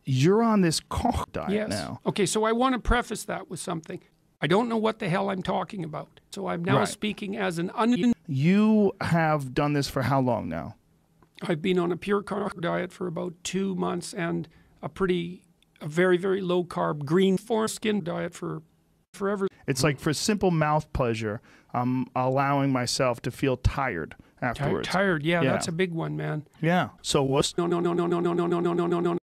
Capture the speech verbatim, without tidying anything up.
you're on this carb diet yes. now. Okay, so I want to preface that with something. I don't know what the hell I'm talking about. So I'm now Right. speaking as an un... You have done this for how long now? I've been on a pure carb diet for about two months and a pretty, a very, very low carb green foreskin diet for forever. It's like for simple mouth pleasure, I'm allowing myself to feel tired afterwards. Tired, yeah, Yeah. that's a big one, man. Yeah. So what's No, no, no, no, no, no, no, no, no, no, no, no,